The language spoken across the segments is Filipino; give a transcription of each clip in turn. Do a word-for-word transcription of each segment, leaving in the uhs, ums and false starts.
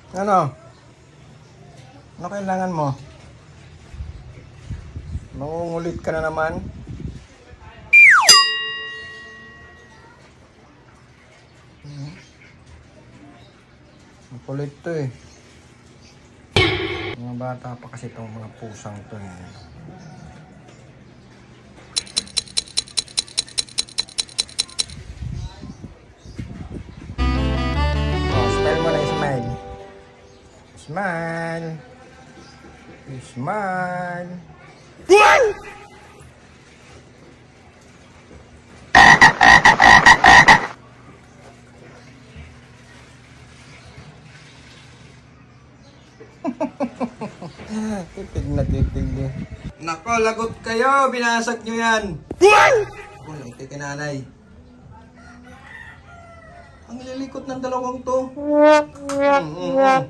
Ano? Ano kailangan mo? Mangungulit ka na naman? Hmm. Makulit to eh. Mga bata pa kasi itong mga pusang to eh. Oh, smile mo na, smile. Smile. Smile. What? Titig na titig eh. Nako, lagot kayo. Binasag nyo yan. Ako, naiti kay nanay. Ang ililikot ng dalawang to. Mm -mm.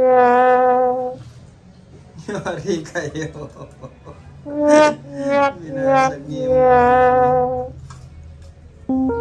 Yari kayo. Binasag niyo.